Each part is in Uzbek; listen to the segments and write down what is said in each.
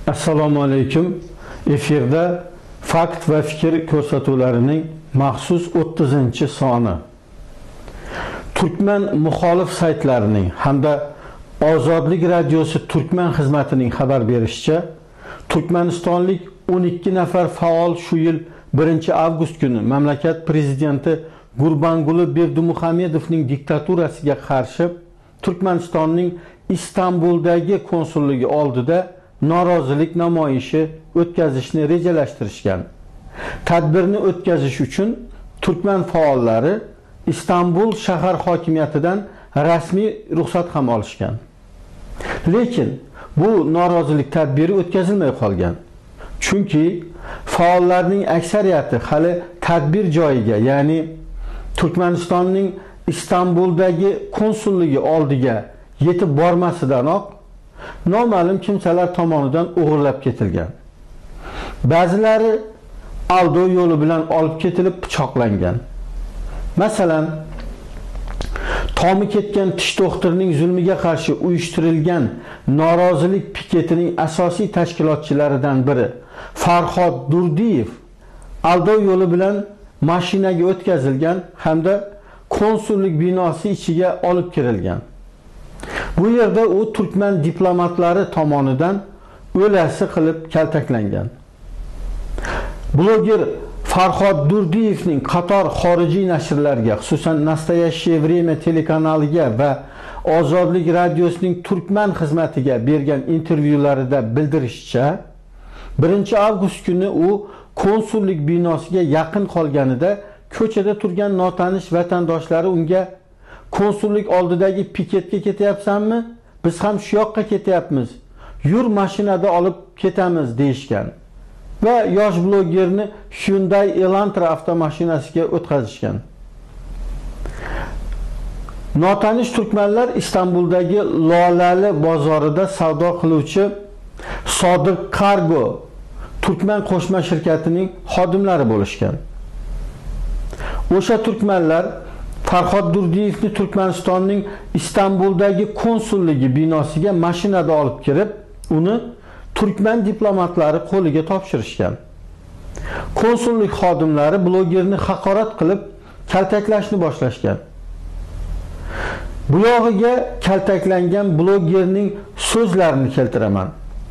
Assalomu alaykum. Efirda fakt va fikr ko'rsatuvlarining maxsus 30-soni. Turkman muxolif saytlarining hamda Ozodlik radiosi Turkman xizmatining xabar berishicha, Turkmanistonlik 12 nafar faol shu yil 1-avgust kuni mamlakat prezidenti Gurbanguli Berdimuhamedovning diktaturasiga qarshi Turkmanistonning Istanbuldagi konsulligi oldida norozilik namoyishi o'tkazishni rejalashtirishgan. Tadbirni o'tkazish uchun Turkman faollari Istanbul shahar hokimiyatidan rasmiy ruxsat ham olishgan. Lekin bu norozilik tadbiri o'tkazilmay qolgan. Chunki faollarning aksariyati hali tadbir joyiga, ya'ni Turkmanistonning Istanbuldagi konsulligi oldiga yetib bormasidanoq noma'lum kimsalar tomonidan o'g'irlab ketilgan. Ba'zilari aldov yo'li bilan olib ketilib pichoqlangan. Masalan, tomi ketgan tish doktorining zulmiga qarshi uyushtirilgan norozilik piketining asosiy tashkilotchilaridan biri Farhod Durdiyev aldov yo'li bilan mashinaga o'tkazilgan hamda konsullik binosi ichiga olib kirilgan. Bu yerda u Turkman diplomatlari tomonidan o'lasi qilib kaltaklangan. Bloger Farhod Durdiyevning qator xorijiy nashrlarga, xususan Nastoyaщее время telekanaliga va Ozodlik radiosining Turkman xizmatiga bergan intervyularida bildirishicha, 1-avgust kuni u konsullik binosiga yaqin qolganida ko'chada turgan notanish vatandoshlari unga konsullik oldidagi piketga ketyapsanmi? Biz ham shu yoqqa ketyapmiz. Yur mashinada olib ketamiz deyishgan. Va yosh blogerni Hyundai Elantra avtomashinasiga o'tkazishgan. Notanish turkmanlar Istanbuldagi Lolali bozorida savdo qiluvchi Sodiq Cargo Turkman qo'shma shirkatining xodimlari bo'lishgan. O'sha turkmanlar Farhod Durdiyevni Turkmanistonning Istanbuldagi konsulligi binosiga mashinada olib kirib, uni Turkman diplomatlari qo'liga topshirishgan. Konsullik xodimlari blogerni haqorat qilib, kaltaklashni boshlashgan. Bu yog'iga kaltaklangan blogerning so'zlarini keltiraman.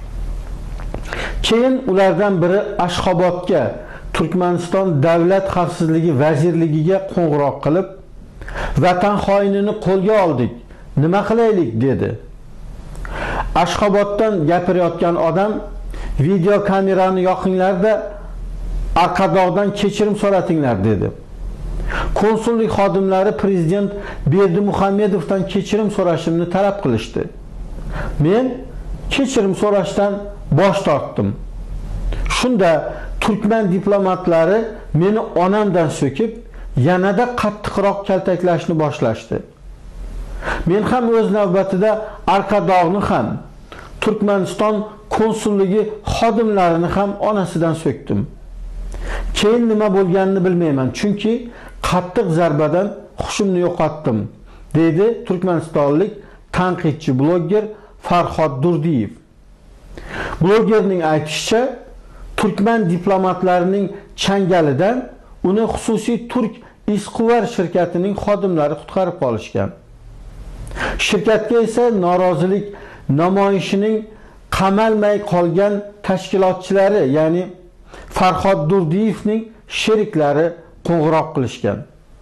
Keyin ulardan biri Ashxobodga, Turkmaniston Davlat xavfsizligi vazirligiga qo'ng'iroq qilib, "Vatan xoinini qo'lga oldik, nima qilaylik?" dedi. Ashxoboddan gapirayotgan odam "Video kamerani yoqinglar-da, Arqadoqdan kechirim so'ratinglar" dedi. Konsullik xodimlari prezident Berdimuhamedovdan kechirim so'rashimni talab qilishdi. Men kechirim so'rashdan bosh tortdim. Shunda Turkman diplomatlari meni onamdan so'kib, yanada qattiqroq kaltaklashni boshlashdi. Men ham o'z navbatida Arqadoqni ham, Turkmaniston konsulligi xodimlarini ham onasidan so'kdim. Keyin nima bo'lganini bilmayman, chunki qattiq zarbadan hushimni yo'qotdim, dedi Turkmanistonlik tanqidchi bloger Farhod Durdiyev. Blogerning aytishicha, Turkman diplomatlarining changalidan uni xususiy Turk Isquvar shirkatining xodimlari qutqarib qolishgan. Shirkatga esa norozilik namoyishining qamalmay qolgan tashkilotchilari, ya'ni Farhod Durdiyevning sheriklari qo'ng'iroq qilishgan.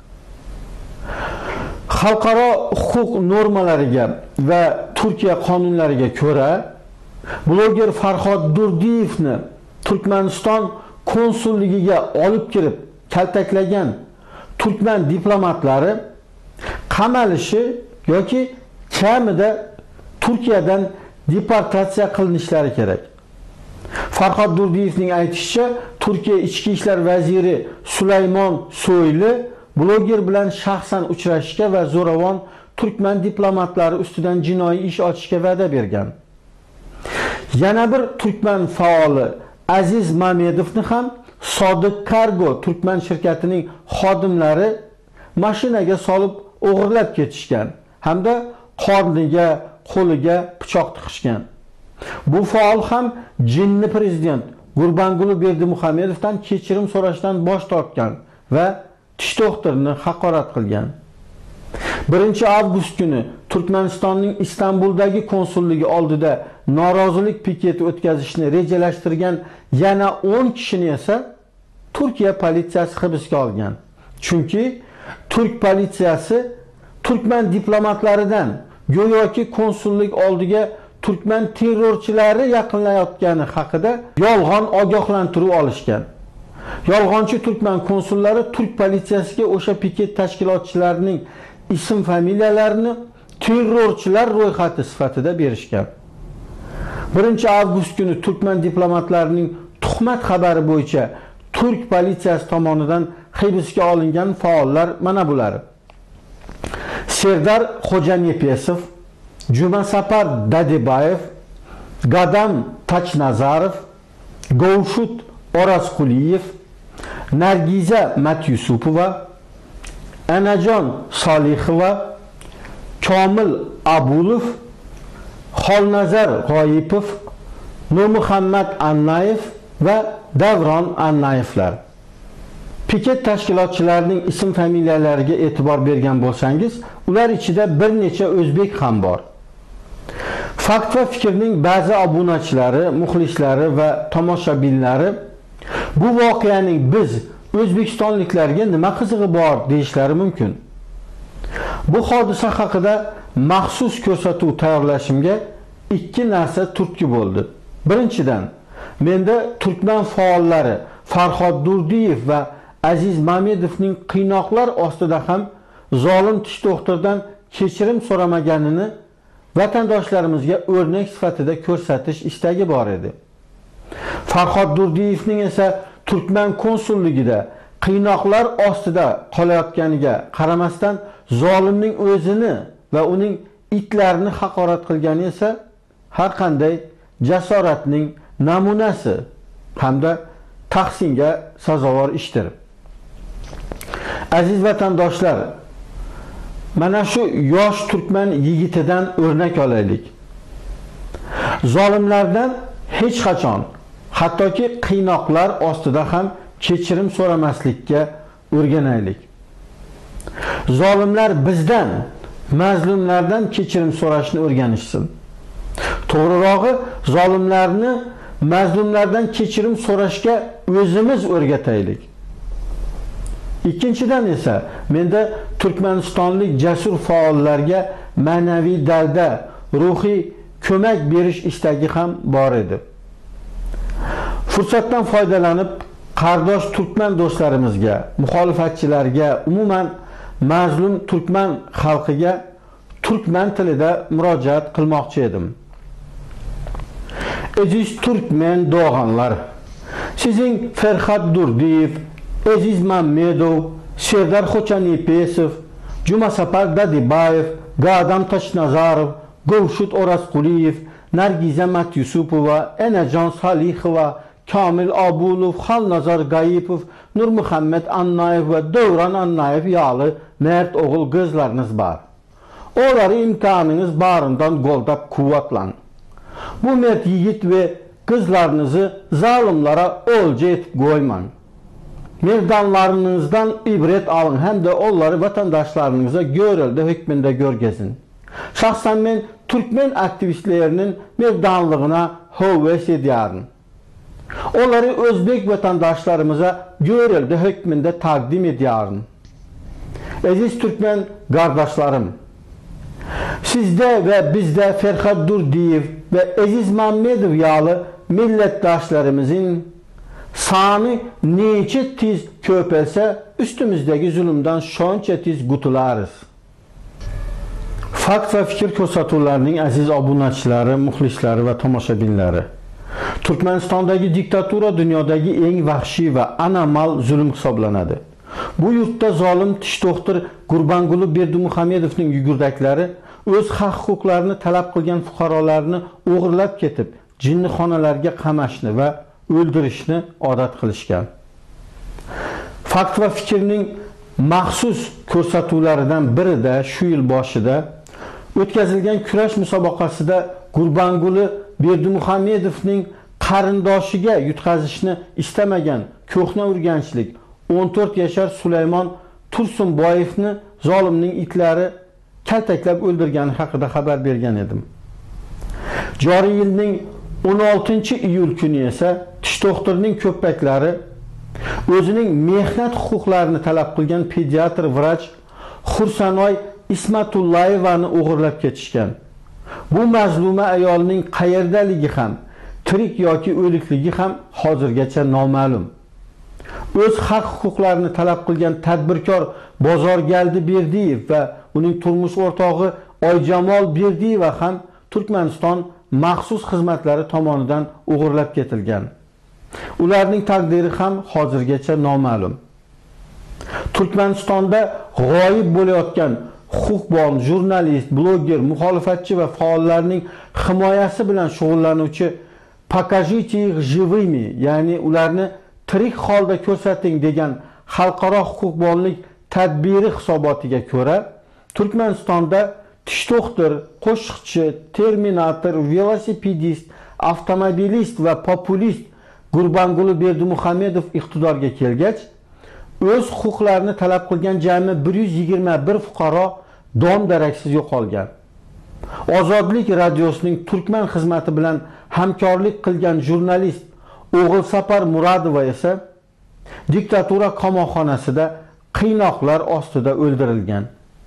Xalqaro huquq normalariga va Turkiya qonunlariga ko'ra, bloger Farhod Durdiyevni Turkmaniston konsulligiga olib kirib kaltaklagan Turkman diplomatlari qamalishi yoki kamida Turkiyadan deportatsiya qilinishlari kerak. Farhod Durdiyevning aytishicha, Turkiya ichki ishlar vaziri Sulaymon So'yli bloger bilan shaxsan uchrashishga va zo'ravon Turkman diplomatlari ustidan jinoiy ish ochishga va'da bergan. Yana bir Turkman faoli Aziz Mamedovni ham Sodiq Cargo Turkman shirkatining xodimlari mashinaga solib o'g'irlab ketishgan hamda qorniga, qo'liga pichoq tiqishgan. Bu faol ham jinni prezident Gurbanguli Berdimuhamedovdan kechirim so'rashdan bosh tortgan va tish doktorini haqorat qilgan. 1 avgust kuni Turkmanistonning Istanbuldagi konsulligi oldida norozilik piketi o'tkazishni rejalashtirgan yana 10 kishini esa Turkiya politsiyasi hibsga olgan. Chunki Turk politsiyasi Turkman diplomatlaridan go'yoki konsullik oldiga Turkman terrorchilari yaqinlayotgani haqida yolg'on ogohlantiruv olishgan. Yolg'onchi Turkman konsullari Turk politsiyasiga o'sha piket tashkilotchilarining ism familiyalarini terrorchilar ro'yxati sifatida berishgan. 1 avgust kuni Turkman diplomatlarining tuhmat xabari bo'yicha Turk politsiyasi tomonidan hibsga olingan faollar mana bular: Serdar Xo'janepesov, Jumasapar Dadibayev, Gadam Tachnazarov, Govshut Orasquliyev, Nargiza Matyusupova, Anajon Solihova, Komil Abulov, Xolnazar G'oyipov, Nurmuhammad Annayev va Davron Annayevlar. Piket tashkilotchilarining ism familiyalariga e'tibor bergan bo'lsangiz, ular ichida bir necha o'zbek ham bor. Fakt va fikrning ba'zi obunachilari, muxlislari va tomoshabinlari bu voqeaning biz o'zbekistonliklarga nima qizig'i bor deyishlari mumkin. Bu hodisa haqida maxsus ko'rsatuv tayyorlashimga ikki narsa turtki bo'ldi. Birinchidan, menda Turkman faollari Farhod Durdiyev va Aziz Mamedovning qiynoqlar ostida ham zolim tish doktordan kechirim so'ramaganini vatandoshlarimizga o'rnak sifatida ko'rsatish istagi bor edi. Farhod Durdiyevning esa Turkman konsulligida qiynoqlar ostida qolayotganiga qaramasdan zolimning o'zini va uning itlarini haqorat qilgani esa har qanday jasoratning namunasi hamda tahsinga sazovor ishdir. Aziz vatandoshlar, mana shu yosh Turkman yigitidan o'rnak olaylik. Zolimlardan hech qachon, hattoki qiynoqlar ostida ham kechirim so'ramaslikka o'rganaylik. Zolimlar bizdan, mazlumlardan kechirim so'rashni o'rganishsin. To'g'rirog'i, zolimlarni mazlumlardan kechirim so'rashga o'zimiz o'rgataylik. Ikkinchidan esa menda Turkmanistonlik jasur faollarga ma'naviy dalda, ruhiy ko'mak berish istagi ham bor edi. Fursatdan foydalanib qardosh Turkman do'stlarimizga, muxolifatchilarga, umuman mazlum Turkman xalqiga Turkman tilida murojaat qilmoqchi edim. Aziz Turkmen doğanlar, sizin Farhod Durdiyev, Aziz Mamedov, Serdar Xo'janepesov, Jumasapar Dadibayev, Gadam Tachnazarov, Govshut Orasquliyev, Nargiza Matyusupova, Enajon Solihova, Komil Abulov, Xolnazar G'oyipov, Nurmuhammad Annayev va Davron Annayev yağlı mert oğul qizlarınız var. Onları imkanınız barından qoldab quvvatlan. Bu mert yigit ve qizlarınızı zalimlara olca etib qoyman. Meydanlarınızdan ibret alın, hem de onları vatandaşlarınıza görülde hükmünde görgezin. Şahsen ben Türkmen aktivistlerinin meydanlığına hövves ediyorum. Onları Özbek vatandaşlarımıza görülde hükmünde takdim ediyorum. Aziz Türkmen kardeşlerim, sizde ve bizde Farhod Durdiyev ve Aziz Mamedov yağlı milletdaşlarımızın sani neçe tiz köpelse üstümüzdeki zulümden şonça tiz qutularız. Fakt ve fikir ko'rsatuvlarining aziz obunachilari, muxlislari va tomoshabinlari. Turkmanistondagi diktatura dunyodagi eng vahshiy va anomal zulm hisoblanadi. Bu yurtda zolim tish doktor Gurbanguli Berdimuhamedovning yugurdaklari o'z haq-huquqlarini talab qilgan fuqarolarni o'g'irlab ketib, jinnixonalarga qamashni va o'ldirishni odat qilishgan. Fakt va fikrning maxsus ko'rsatuvlaridan birida shu yil boshida o'tkazilgan kurash musobaqasida Gurbanguli Berdimuhamedovning qarindoshiga yutqazishni istamagan ko'hna urganchlik 14 yashar Sulaymon Tursunboyevni zolimning itlari kaltaklab o'ldirgani haqida xabar bergan edim. Joriy yilning 16-iyul kuni esa tish doktorining ko'ppaklari o'zining mehnat huquqlarini talab qilgan pediatr vrach Xursanoy Ismatullayevani o'g'irlab ketishgan. Bu mazluma ayolning qayerdaligi ham, tirik yoki o'likligi ham hozirgacha noma'lum. O'z haq huquqlarini talab qilgan tadbirkor Bozorgaldi Berdiyev va uning turmush o'rtog'i Oyjamol Berdiyeva ham Turkmaniston maxsus xizmatlari tomonidan o'g'irlab ketilgan. Ularning taqdiri ham hozirgacha noma'lum. Turkmanistonda g'oyib bo'layotgan huquqbon, jurnalist, bloger, muxolifatchi va faollarning himoyasi bilan shug'ullanuvchi "Покажите их живыми", ya'ni ularni tirik holda ko'rsating degan xalqaro huquqbonlik tadbiri hisobotiga ko'ra, Turkmanistonda tish doktor, qo'shiqchi, terminator, velosipedist, avtomobilist va populist Gurbanguli Berdimuhamedov iqtidorga kelgach, o'z huquqlarini talab qilgan jami 121 fuqaro dom-daraksiz yo'qolgan. Ozodlik radiosining Turkman xizmati bilan hamkorlik qilgan jurnalist O'g'ilsapar Muradova esa diktatura qamoqxonasida qiynoqlar ostida o'ldirilgan.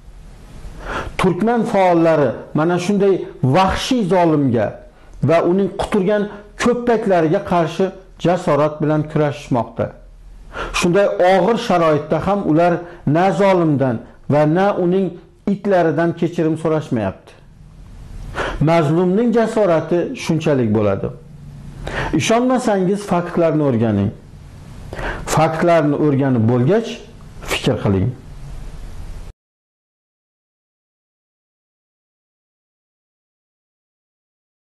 Turkman faollari mana shunday vahshiy zolimga va uning quturgan ko'ppaklariga qarshi jasorat bilan kurashmoqda. Shunday og'ir sharoitda ham ular na zolimdan va na uning itlaridan kechirim so'rashmayapti. Mazlumning jasorati shunchalik bo'ladi. Ishonmasangiz faktlarni o'rganing. Faktlarni o'rganib bo'lgach, fikr qiling.